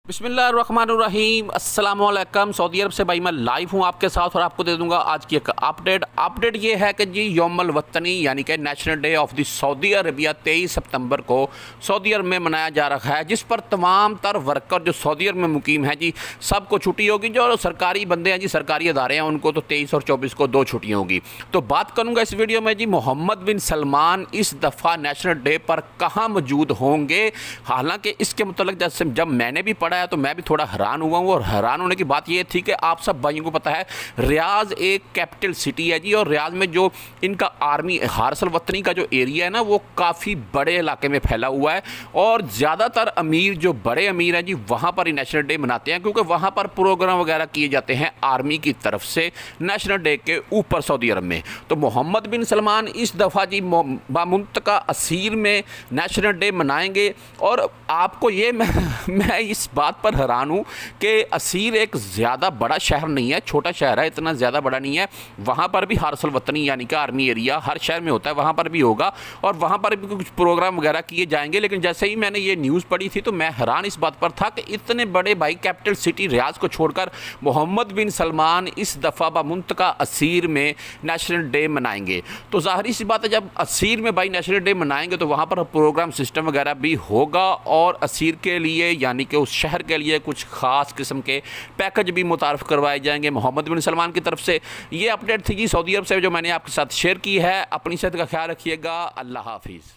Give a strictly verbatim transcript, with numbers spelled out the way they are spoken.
बिस्मिल्लाहिर्रहमानिर्रहीम अस्सलाम वालेकुम। सऊदी अरब से भाई मैं लाइव हूँ आपके साथ और आपको दे दूंगा आज की एक अपडेट। अपडेट ये है कि जी यौमुल वतनी यानी कि national day of the Saudi Arabia तेईस सितंबर को सऊदी अरब में मनाया जा रहा है, जिस पर तमाम तर वर्कर जो सऊदी अरब में मुकीम हैं जी सबको छुट्टी होगी। जो सरकारी बंदे हैं जी, सरकारी अदारे हैं, उनको तो तेईस और चौबीस को दो छुट्टियाँ होगी। तो बात करूँगा इस वीडियो में जी मोहम्मद बिन सलमान इस दफ़ा नेशनल डे पर कहाँ मौजूद होंगे। हालाँकि इसके मतलब जैसे जब मैंने भी पढ़ा तो मैं भी थोड़ा हैरान हुआ हूँ, और हैरान होने की बात यह थी कि आप सब भाइयों को पता है रियाज एक कैपिटल सिटी है जी, और रियाज में जो इनका आर्मी हारसल वतनी का जो एरिया है ना वो काफ़ी बड़े इलाके में फैला हुआ है, और ज़्यादातर अमीर जो बड़े अमीर हैं जी वहाँ पर ही नेशनल डे मनाते हैं, क्योंकि वहाँ पर प्रोग्राम वगैरह किए जाते हैं आर्मी की तरफ से नेशनल डे के ऊपर सऊदी अरब में। तो मोहम्मद बिन सलमान इस दफ़ा जी बामुंतका असीर में नेशनल डे मनाएंगे। और आपको ये मैं, मैं इस बात पर हैरान हूँ कि असीर एक ज़्यादा बड़ा शहर नहीं है, छोटा शहर है, इतना ज़्यादा बड़ा नहीं है। वहाँ पर भी हारसल वतनी यानी कि आर्मी एरिया हर शहर में होता है, वहाँ पर भी होगा और वहाँ पर भी कुछ प्रोग्राम वगैरह किए जाएंगे। लेकिन जैसे ही मैंने ये न्यूज़ पढ़ी थी तो मैं हैरान इस बात पर था कि इतने बड़े भाई कैपिटल सिटी रियाज को छोड़कर मोहम्मद बिन सलमान इस दफ़ा बामुंतका असीर में नेशनल डे मनाएंगे। तो ज़ाहिर सी बात है जब असीर में भाई नेशनल डे मनाएंगे तो वहाँ पर प्रोग्राम सिस्टम वगैरह भी होगा, और असीर के लिए यानी कि उस शहर के लिए कुछ ख़ास किस्म के पैकेज भी मुतारफ़ करवाए जाएंगे मोहम्मद बिन सलमान की तरफ से। ये अपडेट थी जी सऊदी अरब से जो मैंने आपके साथ शेयर की है। अपनी सेहत का ख्याल रखिएगा। अल्लाह हाफिज़।